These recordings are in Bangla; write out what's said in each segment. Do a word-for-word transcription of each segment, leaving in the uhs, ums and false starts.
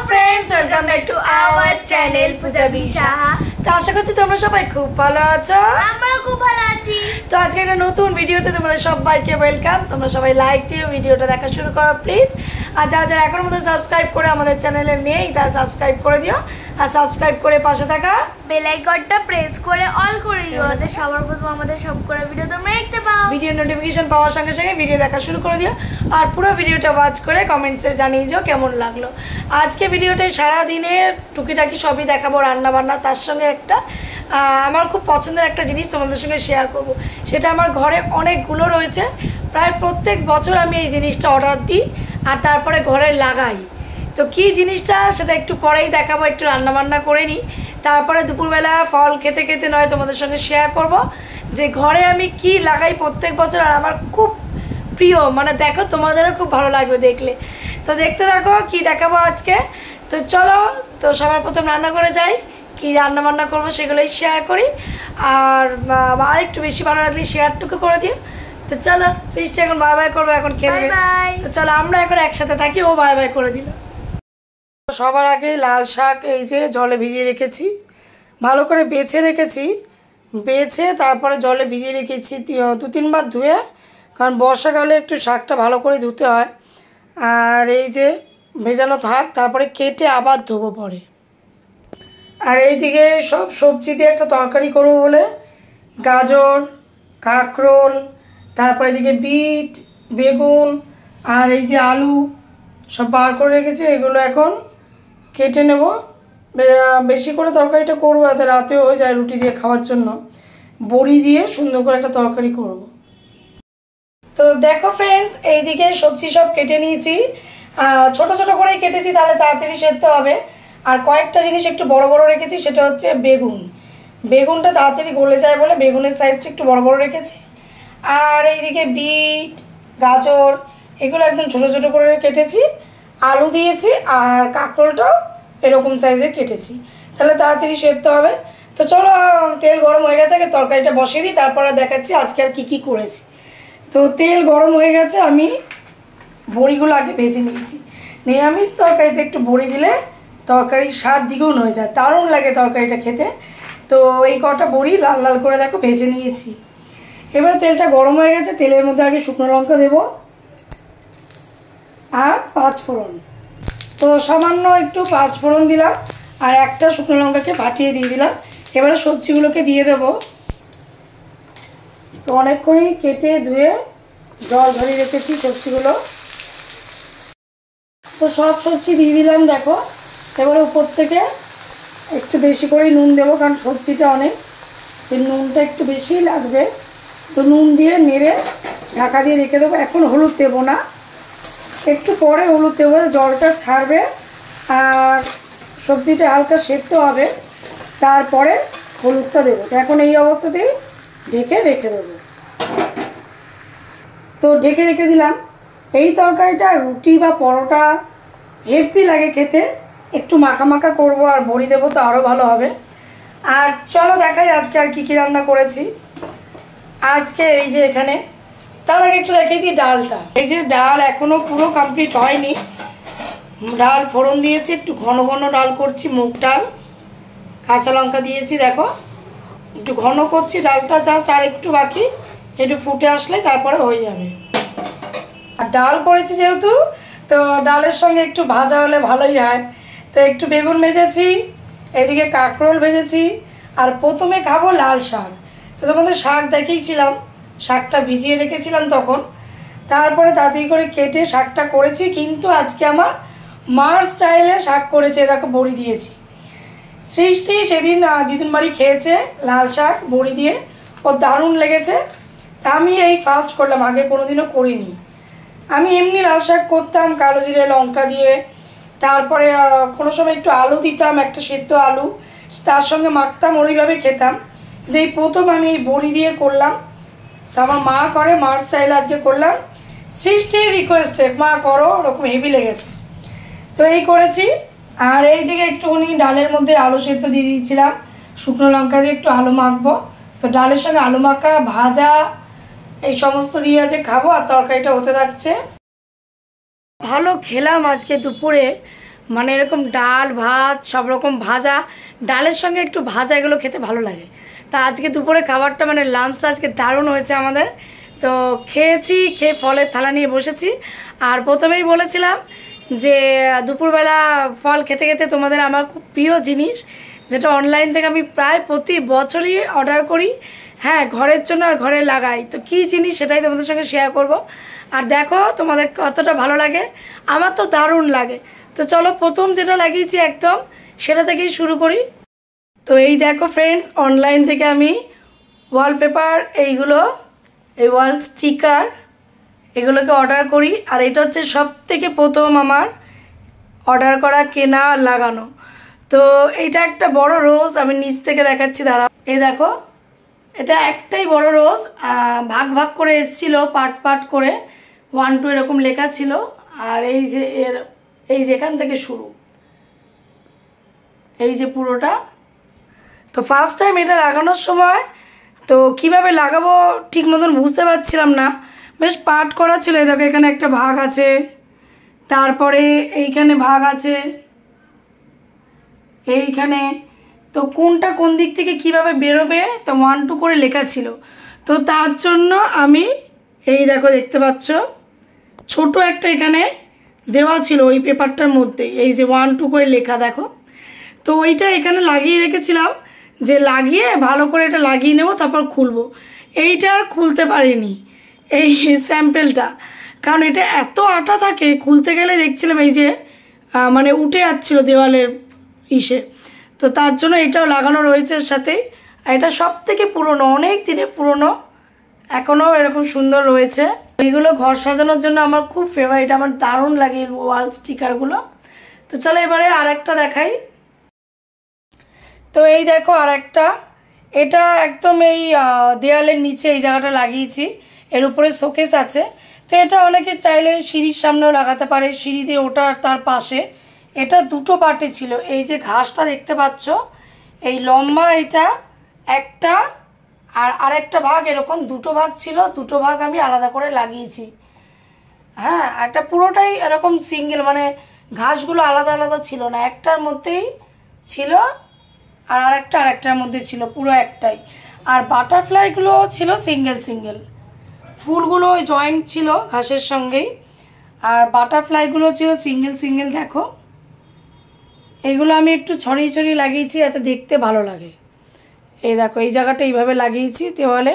friends, welcome back to our channel পূজা বিশাহা। তো আশা করছি তোমরা সবাই খুব ভালো আছো। আমরা খুব ভালো আছি। তো আজকে একটা নতুন ভিডিওতে তোমাদের সবাইকে ওয়েলকাম। তোমরা সবাই লাইক দিও, ভিডিওটা দেখা শুরু করো প্লিজ। আর যারা যারা এখনো মধ্যে সাবস্ক্রাইব করে আমাদের চ্যানেলে নেই তারা সাবস্ক্রাইব করে দিও, আর সাবস্ক্রাইব করে পাশে থাকা বেল আইকনটা প্রেস করে অল করে দিও, যাতে সবার প্রথম আমাদের সব করে ভিডিও তোমরা দেখতে পাও। ভিডিও নোটিফিকেশন পাওয়ার সঙ্গে সঙ্গে ভিডিও দেখা শুরু করে দিও, আর পুরো ভিডিওটা ওয়াচ করে কমেন্টসে জানিয়ে দিও কেমন লাগলো। আজকে ভিডিওটায় সারাদিনের টুকিটাকি সবই দেখাবো, রান্না বান্না, তার সঙ্গে একটা আমার খুব পছন্দের একটা জিনিস তোমাদের সঙ্গে শেয়ার করব। সেটা আমার ঘরে অনেকগুলো রয়েছে, প্রায় প্রত্যেক বছর আমি এই জিনিসটা অর্ডার দিই আর তারপরে ঘরে লাগাই। তো কী জিনিসটা সেটা একটু পরেই দেখাবো, একটু রান্নাবান্না করে নিই, তারপরে দুপুরবেলা ফল খেতে খেতে নয় তোমাদের সঙ্গে শেয়ার করব যে ঘরে আমি কি লাগাই প্রত্যেক বছর, আর আমার খুব প্রিয়, মানে দেখো তোমাদেরও খুব ভালো লাগবে দেখলে। তো দেখতে থাকো কি দেখাবো আজকে। তো চলো, তো সবার প্রথম রান্না করে যাই, কী রান্না বান্না করবো সেগুলোই শেয়ার করি, আর আর একটু বেশি ভালো লাগলে শেয়ারটুকু করে দিও। তো চলো, সৃষ্টি এখন বাই বাই করবো, এখন খেলবে। তো চলো আমরা এখন একসাথে থাকি, ও বাই বাই করে দিল। সবার আগে লাল শাক এই যে জলে ভিজিয়ে রেখেছি, ভালো করে বেছে রেখেছি, বেছে তারপরে জলে ভিজিয়ে রেখেছি দু তিনবার ধুয়ে, কারণ বর্ষাকালে একটু শাকটা ভালো করে ধুতে হয়। আর এই যে ভেজানো থাক, তারপরে কেটে আবার ধোবো পরে। আর এইদিকে সব সবজি দিয়ে একটা তরকারি করবো বলে গাজর, কাঁকরোল, তারপরে এদিকে বিট, বেগুন আর এই যে আলু সব বার করে রেখেছি, এগুলো এখন কেটে নেব। বেশি করে তরকারিটা করবো যাতে রাতেও হয়ে যায় রুটি দিয়ে খাওয়ার জন্য। বড়ি দিয়ে সুন্দর করে একটা তরকারি করব। তো দেখো ফ্রেন্ডস, এইদিকে সবজি সব কেটে নিয়েছি, ছোট ছোট করেই কেটেছি, তাহলে তাড়াতাড়ি সেদ্ধ হবে। আর কয়েকটা জিনিস একটু বড় বড় রেখেছি, সেটা হচ্ছে বেগুন। বেগুনটা তাড়াতাড়ি গলে যায় বলে বেগুনের সাইজটা একটু বড় বড় রেখেছি। আর এইদিকে বিট, গাজর এগুলো একদম ছোট ছোট করে কেটেছি, আলু দিয়েছি, আর কাঁকরোলটাও এরকম সাইজে কেটেছি, তাহলে তাড়াতাড়ি সেদ্ধ হবে। তো চলো, তেল গরম হয়ে গেছে, আগে তরকারিটা বসিয়ে দিই, তারপরে দেখাচ্ছি আজকে আর কী কী করেছি। তো তেল গরম হয়ে গেছে, আমি বড়িগুলো আগে ভেজে নিয়েছি। নিরামিষ তরকারিতে একটু বড়ি দিলে তরকারির স্বাদ দ্বিগুণ হয়ে যায়, দারুণ লাগে তরকারিটা খেতে। তো এই কটা বড়ি লাল লাল করে দেখো ভেজে নিয়েছি। এবার তেলটা গরম হয়ে গেছে, তেলের মধ্যে আগে শুকনো লঙ্কা দেবো আর পাঁচ ফোড়ন। তো সামান্য একটু পাঁচ ফোড়ন দিলাম, আর একটা শুকনো লঙ্কাকে ফাটিয়ে দিয়ে দিলাম। এবারে সবজিগুলোকে দিয়ে দেবো। তো অনেক করেই কেটে ধুয়ে জল ধরিয়ে রেখেছি সবজিগুলো। তো সব সবজি দিয়ে দিলাম দেখো। এবারে উপর থেকে একটু বেশি করেই নুন দেবো, কারণ সবজিটা অনেক, এই নুনটা একটু বেশিই লাগবে। তো নুন দিয়ে নেড়ে ঢাকা দিয়ে রেখে দেবো। এখন হলুদ দেবো না, একটু পরে হলুদ দেবো, জলটা ছাড়বে আর সবজিটা হালকা সেদ্ধ হবে, তারপরে হলুদটা দেবো। এখন এই অবস্থাতেই ঢেকে রেখে দেবো। তো ঢেকে রেখে দিলাম। এই তরকারিটা রুটি বা পরোটা হেভি লাগে খেতে, একটু মাখা মাখা করবো আর বড়ি দেবো তো আরও ভালো হবে। আর চলো দেখাই আজকে আর কী কী রান্না করেছি। আজকে এই যে এখানে, তার আগে একটু দেখিয়ে দিই ডালটা। এই যে ডাল এখনও পুরো কমপ্লিট হয়নি, ডাল ফোড়ন দিয়েছি, একটু ঘন ঘন ডাল করছি, মুগ ডাল, কাঁচা লঙ্কা দিয়েছি, দেখো একটু ঘন করছি ডালটা, জাস্ট আর একটু বাকি, একটু ফুটে আসলে তারপরে হয়ে যাবে। আর ডাল করেছি যেহেতু, তো ডালের সঙ্গে একটু ভাজা হলে ভালোই হয়। তো একটু বেগুন ভেজেছি, এদিকে কাঁকরোল ভেজেছি, আর প্রথমে খাবো লাল শাক। তো তোমাদের শাক দেখিয়েছিলাম, শাকটা ভিজিয়ে রেখেছিলাম তখন, তারপরে তাড়াতাড়ি করে কেটে শাকটা করেছি। কিন্তু আজকে আমার মার স্টাইলে শাক করেছে, দেখো বড়ি দিয়েছি। সৃষ্টি সেদিন দিদুন বাড়ি খেয়েছে লাল শাক বড়ি দিয়ে, ও দারুণ লেগেছে। তা আমি এই ফার্স্ট করলাম, আগে কোনোদিনও করিনি। আমি এমনি লাল শাক করতাম কালো জিরে লঙ্কা দিয়ে, তারপরে কোনো সময় একটু আলু দিতাম, একটা সেদ্ধ আলু, তার সঙ্গে মাখতাম, ওইভাবে খেতাম। কিন্তু এই প্রথম আমি এই বড়ি দিয়ে করলাম। তো আমার মা করে, মার স্টাইলে আজকে করলাম, সৃষ্টির রিকোয়েস্টে, মা করো, ওরকম হেভি লেগেছে। তো এই করেছি। আর এইদিকে একটুখানি ডালের মধ্যে আলু সেদ্ধ দিয়ে দিয়েছিলাম, শুকনো লঙ্কা দিয়ে একটু আলু মাখবো। তো ডালের সঙ্গে আলু মাখা, ভাজা এই সমস্ত দিয়ে আছে খাবো, আর তরকারিটা হতে থাকছে। ভালো খেলাম আজকে দুপুরে, মানে এরকম ডাল ভাত সব রকম ভাজা, ডালের সঙ্গে একটু ভাজা, এগুলো খেতে ভালো লাগে। তা আজকে দুপুরে খাবারটা মানে লাঞ্চটা আজকে দারুণ হয়েছে আমাদের। তো খেয়েছি, খেয়ে ফলের থালা নিয়ে বসেছি। আর প্রথমেই বলেছিলাম যে দুপুরবেলা ফল খেতে খেতে তোমাদের আমার খুব প্রিয় জিনিস, যেটা অনলাইন থেকে আমি প্রায় প্রতি বছরই অর্ডার করি, হ্যাঁ ঘরের জন্য আর ঘরে লাগাই। তো কী জিনিস সেটাই তোমাদের সঙ্গে শেয়ার করব। আর দেখো তোমাদের কতটা ভালো লাগে, আমার তো দারুণ লাগে। তো চলো প্রথম যেটা লাগিয়েছি একদম সেটা থেকেই শুরু করি। তো এই দেখো ফ্রেন্ডস, অনলাইন থেকে আমি ওয়ালপেপার, এইগুলো এই ওয়াল স্টিকার, এগুলোকে অর্ডার করি। আর এটা হচ্ছে সব থেকে প্রথম আমার অর্ডার করা, কেনা, লাগানো। তো এইটা একটা বড় রোজ, আমি নিচ থেকে দেখাচ্ছি, দাঁড়াও। এই দেখো, এটা একটাই বড় রোজ, ভাগ ভাগ করে এসেছিল, পার্ট পার্ট করে, ওয়ান টু এরকম লেখা ছিল। আর এই যে এর এই যে এখান থেকে শুরু, এই যে পুরোটা। তো ফার্স্ট টাইম এটা লাগানোর সময় তো কিভাবে লাগাবো ঠিক মতন বুঝতে পারছিলাম না, বেশ পার্ট করা ছিল। এই দেখো এখানে একটা ভাগ আছে, তারপরে এইখানে ভাগ আছে, এইখানে। তো কোনটা কোন দিক থেকে কিভাবে বেরোবে তো ওয়ান টু করে লেখা ছিল। তো তার জন্য আমি এই দেখো দেখতে পাচ্ছ ছোট একটা এখানে দেওয়া ছিল ওই পেপারটার মধ্যে, এই যে ওয়ান টু করে লেখা দেখো। তো ওইটা এখানে লাগিয়ে রেখেছিলাম, যে লাগিয়ে ভালো করে এটা লাগিয়ে নেব, তারপর খুলবো। এইটা আর খুলতে পারিনি এই স্যাম্পেলটা, কারণ এটা এত আটা থাকে, খুলতে গেলে দেখছিলাম এই যে মানে উঠে যাচ্ছিলো দেওয়ালের ইসে। তো তার জন্য এটাও লাগানো রয়েছে এর সাথেই। আর এটা সব থেকে পুরনো, অনেক দিনের পুরনো, এখনও এরকম সুন্দর রয়েছে। এগুলো ঘর সাজানোর জন্য আমার খুব ফেভারিট, আমার দারুণ লাগে ওয়াল স্টিকারগুলো। তো চলো এবারে আর একটা দেখাই। তো এই দেখো আর একটা, এটা একদম এই দেয়ালের নিচে এই জায়গাটা লাগিয়েছি, এর উপরে শোকেস আছে। তো এটা অনেকে চাইলে সিঁড়ির সামনেও লাগাতে পারে, সিঁড়ি দিয়ে ওটা তার পাশে। এটা দুটো পার্টে ছিল, এই যে ঘাসটা দেখতে পাচ্ছ, এই লম্বা এটা একটা, আর আরেকটা ভাগ এরকম দুটো ভাগ ছিল, দুটো ভাগ আমি আলাদা করে লাগিয়েছি। হ্যাঁ, একটা পুরোটাই এরকম সিঙ্গেল, মানে ঘাসগুলো আলাদা আলাদা ছিল না, একটার মধ্যেই ছিল, আর আরেকটা আরেকটার মধ্যে ছিল, পুরো একটাই। আর বাটারফ্লাইগুলো ছিল সিঙ্গেল সিঙ্গেল, ফুলগুলো ওই জয়েন্ট ছিল ঘাসের সঙ্গেই, আর বাটারফ্লাইগুলো ছিল সিঙ্গেল সিঙ্গেল। দেখো এগুলো আমি একটু ছড়িয়ে ছড়িয়ে লাগিয়েছি যাতে দেখতে ভালো লাগে। এই দেখো এই জায়গাটা এইভাবে লাগিয়েছি দেওয়ালে।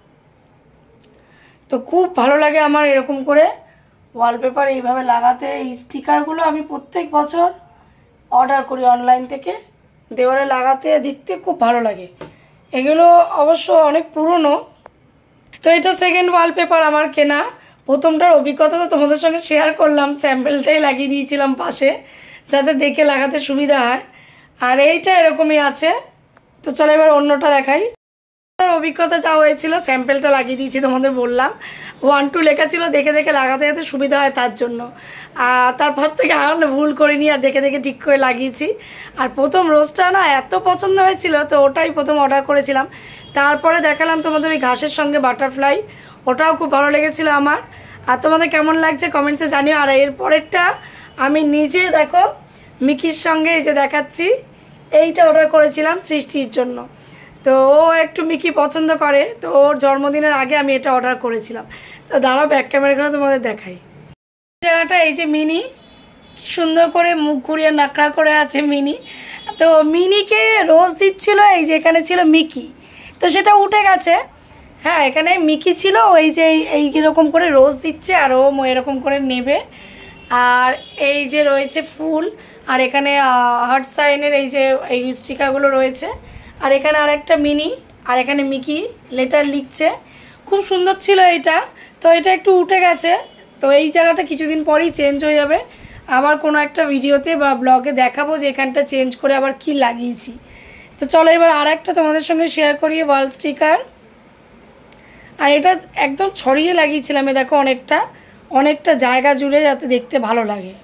তো খুব ভালো লাগে আমার এরকম করে ওয়ালপেপার এইভাবে লাগাতে। এই স্টিকারগুলো আমি প্রত্যেক বছর অর্ডার করি অনলাইন থেকে, দেওয়ালে লাগাতে দেখতে খুব ভালো লাগে। এগুলো অবশ্য অনেক পুরনো। তো এটা সেকেন্ড ওয়ালপেপার আমার কেনা। প্রথমটার অভিজ্ঞতা তো তোমাদের সঙ্গে শেয়ার করলাম, স্যাম্পেলটাই লাগিয়ে দিয়েছিলাম পাশে যাতে দেখে লাগাতে সুবিধা হয়। আর এইটা এরকমই আছে। তো চলো এবার অন্যটা দেখাই। অভিজ্ঞতা যা হয়েছিল, স্যাম্পেলটা লাগিয়ে দিয়েছি তোমাদের বললাম, ওয়ান টু লেখা ছিল, দেখে দেখে লাগাতে যাতে সুবিধা হয় তার জন্য। আর তারপর থেকে আর ভুল করিনি, আর দেখে দেখে ঠিক করে লাগিয়েছি। আর প্রথম রোজটা না এত পছন্দ হয়েছিল, তো ওটাই প্রথম অর্ডার করেছিলাম। তারপরে দেখালাম তোমাদের ওই ঘাসের সঙ্গে বাটারফ্লাই, ওটাও খুব ভালো লেগেছিলো আমার। আর তোমাদের কেমন লাগছে কমেন্টসে জানিও। আর এর পরেরটা আমি নিজে দেখো মিকির সঙ্গে এই যে দেখাচ্ছি, এইটা অর্ডার করেছিলাম সৃষ্টির জন্য। তো ও একটু মিকি পছন্দ করে, তো ওর জন্মদিনের আগে আমি এটা অর্ডার করেছিলাম। তো দাঁড়াও ব্যাক ক্যামেরা করে তোমাদের দেখাই। জায়গাটা এই যে মিনি, সুন্দর করে মুখ ঘুরিয়ে নাকড়া করে আছে মিনি। তো মিনিকে রোজ দিচ্ছিল, এই যে এখানে ছিল মিকি, তো সেটা উঠে গেছে। হ্যাঁ, এখানে মিকি ছিল, ওই যে এই এরকম করে রোজ দিচ্ছে, আর ও এরকম করে নেবে। আর এই যে রয়েছে ফুল, আর এখানে হার্ট সাইনের এই যে এই স্টিকারগুলো রয়েছে। আর এখানে আরেকটা মিনি, আর এখানে মিকি লেটার লিখছে, খুব সুন্দর ছিল এটা। তো এটা একটু উঠে গেছে, তো এই জায়গাটা কিছুদিন পরেই চেঞ্জ হয়ে যাবে। আবার কোনো একটা ভিডিওতে বা ব্লগে দেখাবো যে এখানটা চেঞ্জ করে আবার কি লাগিয়েছি। তো চলো এবার আর একটা তোমাদের সঙ্গে শেয়ার করি ওয়াল স্টিকার। আর এটা একদম ছড়িয়ে লাগিয়েছিলাম, এ দেখো অনেকটা অনেকটা জায়গা জুড়ে যাতে দেখতে ভালো লাগে।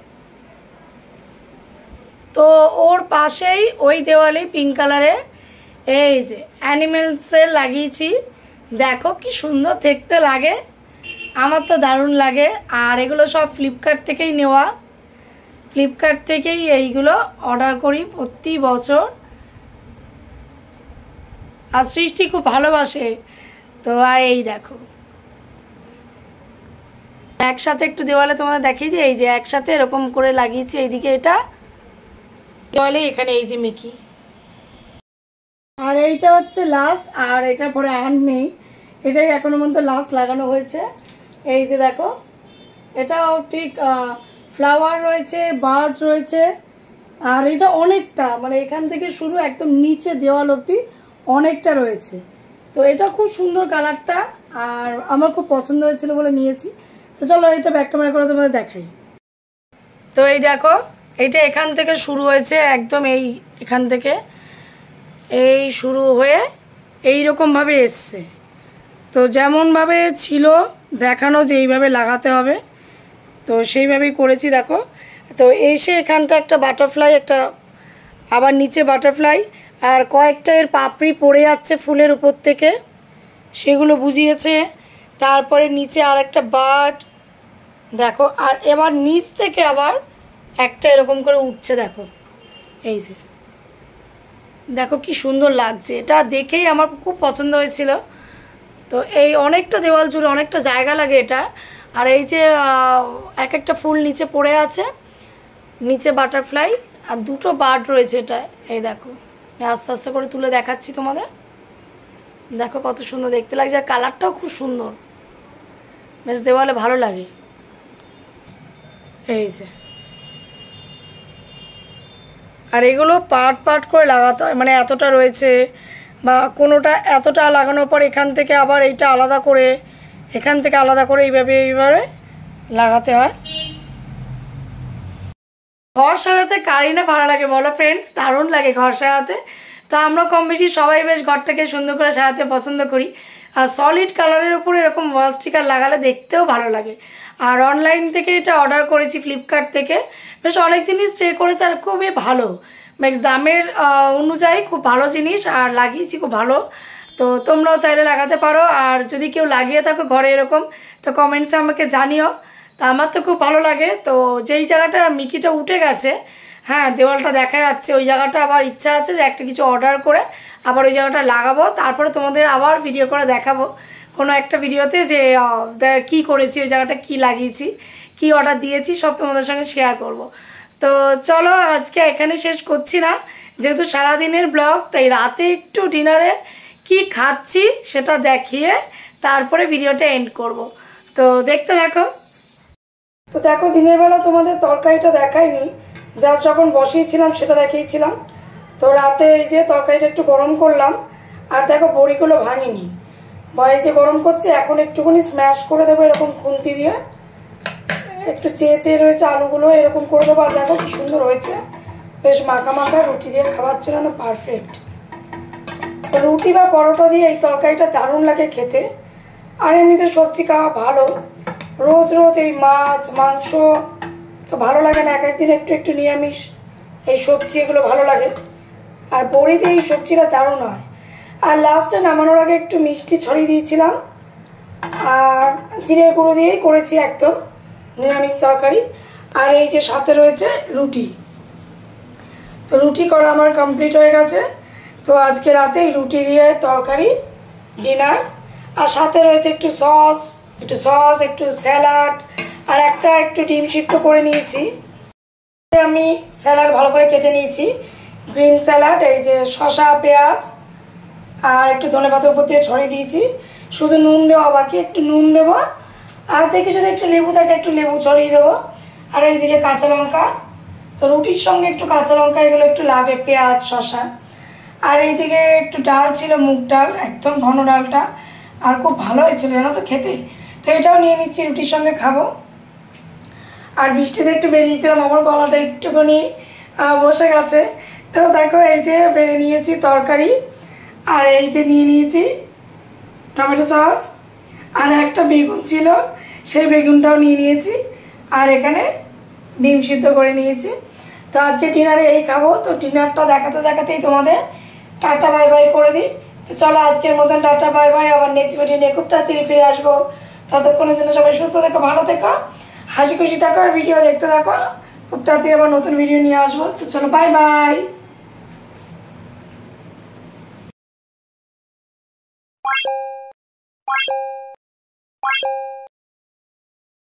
তো ওর পাশেই ওই দেওয়ালেই পিঙ্ক কালারে এই যে অ্যানিমেলসের লাগিয়েছি, দেখো কি সুন্দর দেখতে লাগে, আমার তো দারুণ লাগে। আর এগুলো সব ফ্লিপকার্ট থেকেই নেওয়া। ফ্লিপকার্ট থেকেই এইগুলো অর্ডার করি প্রতি বছর। আর সৃষ্টি খুব ভালোবাসে তো। আর এই দেখো একসাথে একটু দেওয়ালে তোমাদের দেখিয়ে দিই, এই যে একসাথে এরকম করে লাগিয়েছি। এইদিকে এটা দেওয়ালে, এখানে এই যে মিকি। আর এইটা হচ্ছে লাস্ট, আর এটার পরে আর নেই, এটাই এখনো পর্যন্ত লাস্ট লাগানো হয়েছে। এই যে দেখো এটাও ঠিক ফ্লাওয়ার রয়েছে, বার্ড রয়েছে। আর এটা অনেকটা, মানে এখান থেকে শুরু একদম নিচে দেওয়াল অবধি অনেকটা রয়েছে। তো এটা খুব সুন্দর কালারটা, আর আমার খুব পছন্দ হয়েছিল বলে নিয়েছি। তো চলো এটা ব্যাক ক্যামেরা করে তোমাদের দেখাই। তো এই দেখো এইটা এখান থেকে শুরু হয়েছে, একদম এই এখান থেকে এই শুরু হয়ে এইরকমভাবে এসছে। তো যেমনভাবে ছিল দেখানো যে এইভাবে লাগাতে হবে, তো সেইভাবেই করেছি। দেখো তো এসে এখানটা একটা বাটারফ্লাই, একটা আবার নিচে বাটারফ্লাই, আর কয়েকটা এর পাপড়ি পড়ে যাচ্ছে ফুলের উপর থেকে, সেগুলো বুঝিয়েছে। তারপরে নিচে আর একটা বার্ড দেখো, আর এবার নিচ থেকে আবার একটা এরকম করে উঠছে। দেখো এই যে দেখো কি সুন্দর লাগছে, এটা দেখেই আমার খুব পছন্দ হয়েছিল। তো এই অনেকটা দেওয়াল জুড়ে অনেকটা জায়গা লাগে এটা। আর এই যে এক একটা ফুল নিচে পড়ে আছে, নিচে বাটারফ্লাই আর দুটো বার্ড রয়েছে এটা। এই দেখো আস্তে আস্তে করে তুলে দেখাচ্ছি তোমাদের। দেখো কত সুন্দর দেখতে লাগছে, আর কালারটাও খুব সুন্দর, বেশ দেওয়ালে ভালো লাগে। এই যে আর এগুলো পার্ট পার্ট করে লাগাতে হয়, মানে এতটা রয়েছে বা কোনোটা এতটা লাগানোর পর এখান থেকে আবার এইটা আলাদা করে, এখান থেকে আলাদা করে এইভাবে এইভাবে লাগাতে হয়। ঘর সাজাতে কারই না ভালো লাগে বলো ফ্রেন্ডস, দারুণ লাগে ঘর সাজাতে। তো আমরা কম বেশি সবাই বেশ ঘরটাকে সুন্দর করে সাজাতে পছন্দ করি। আর সলিড কালারের উপর এরকম ওয়াল স্টিকার লাগালে দেখতেও ভালো লাগে। আর অনলাইন থেকে এটা অর্ডার করেছি ফ্লিপকার্ট থেকে, বেশ অনেক দিনই স্টে করেছে আর খুবই ভালো, বেশ দামের অনুযায়ী খুব ভালো জিনিস, আর লাগিয়েছি খুব ভালো। তো তোমরাও চাইলে লাগাতে পারো, আর যদি কেউ লাগিয়ে থাকো ঘরে এরকম তো কমেন্টসে আমাকে জানিও। তা আমার তো খুব ভালো লাগে। তো যেই জায়গাটা মিকিটা উঠে গেছে, হ্যাঁ দেওয়ালটা দেখা যাচ্ছে, ওই জায়গাটা আবার ইচ্ছা আছে যে একটা কিছু অর্ডার করে আবার ওই জায়গাটা লাগাবো, তারপরে তোমাদের আবার ভিডিও করে দেখাবো কোনো একটা ভিডিওতে যে কি করেছি, ওই জায়গাটা কি লাগিয়েছি, কি অর্ডার দিয়েছি, সব তোমাদের সঙ্গে শেয়ার করব। তো চলো আজকে এখানে শেষ করছি না, যেহেতু সারাদিনের ব্লগ, তাই রাতে একটু ডিনারে কি খাচ্ছি সেটা দেখিয়ে তারপরে ভিডিওটা এন্ড করব। তো দেখতে দেখো। তো দেখো দিনের বেলা তোমাদের তরকারিটা দেখাইনি, জাস্ট যখন বসিয়েছিলাম সেটা দেখিয়েছিলাম। তো রাতে এই যে তরকারিটা একটু গরম করলাম, আর দেখো বড়িগুলো ভাঙিনি, এই যে গরম করছে, এখন একটুখানি স্ম্যাশ করে দেবো এরকম খুন্তি দিয়ে, একটু চেয়ে চেয়ে রয়েছে আলুগুলো, এরকম করে দেবো। আর দেখো কি সুন্দর হয়েছে, বেশ মাখা মাখা, রুটি দিয়ে খাওয়ার জন্য পারফেক্ট। তো রুটি বা পরোটা দিয়ে এই তরকারিটা দারুণ লাগে খেতে। আর এমনিতে সবজি খাওয়া ভালো, রোজ রোজ এই মাছ মাংস তো ভালো লাগে না, এক একদিন একটু একটু নিরামিষ এই সবজি এগুলো ভালো লাগে। আর বড়িতে এই সবজিটা দারুণ হয়। আর লাস্টে নামানোর আগে একটু মিষ্টি ছড়িয়ে দিয়েছিলাম, আর জিরে গুঁড়ো দিয়েই করেছি একদম নিরামিষ তরকারি। আর এই যে সাথে রয়েছে রুটি। তো রুটি করা আমার কমপ্লিট হয়ে গেছে। তো আজকে রাতে এই রুটি দিয়ে তরকারি ডিনার, আর সাথে রয়েছে একটু সস, একটু সস একটু স্যালাড, আর একটা একটু ডিম সিদ্ধ করে নিয়েছি। আমি স্যালাড ভালো করে কেটে নিয়েছি, গ্রিন স্যালাড, এই যে শসা পেঁয়াজ আর একটু ধনেপাতার উপর দিয়ে ছড়িয়ে দিয়েছি। শুধু নুন দেওয়া বাকি, একটু নুন দেবো, আর দেখি যদি একটু লেবু থাকে একটু লেবু ছড়িয়ে দেবো। আর এইদিকে কাঁচা লঙ্কা, তো রুটির সঙ্গে একটু কাঁচা লঙ্কা এগুলো একটু লাগে, পেঁয়াজ শসা। আর এইদিকে একটু ডাল ছিল, মুগ ডাল, একদম ঘন ডালটা, আর খুব ভালো হয়েছিল জানো তো খেতে। তো এটাও নিয়ে নিচ্ছি, রুটির সঙ্গে খাবো। আর বৃষ্টিতে একটু বেরিয়েছিলাম, আমার গলাটা একটুখানি বসে গেছে। তো দেখো এই যে বেড়ে নিয়েছি তরকারি, আর এই যে নিয়ে নিয়েছি টমেটো সস, আর একটা বেগুন ছিল সেই বেগুনটাও নিয়ে নিয়েছি, আর এখানে ডিম সিদ্ধ করে নিয়েছি। তো আজকে ডিনারে এই খাবো। তো ডিনারটা দেখাতে দেখাতেই তোমাদের টাটা বাই বাই করে দিই। তো চলো আজকের মতন টাটা বাই বাই, আবার নেক্সট ভিডিও নিয়ে খুব তাড়াতাড়ি ফিরে আসবো। ততক্ষণের জন্য সবাই সুস্থ থেকো, ভালো থেকো, হাসি খুশি থাকো, আর ভিডিও দেখতে থাকো। খুব তাড়াতাড়ি আবার নতুন ভিডিও নিয়ে আসবো। তো চলো বাই বাই।